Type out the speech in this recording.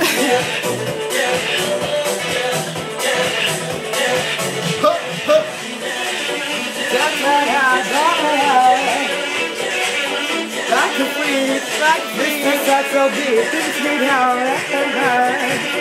Like a freak, like a freak, that's so deep, it's sweet how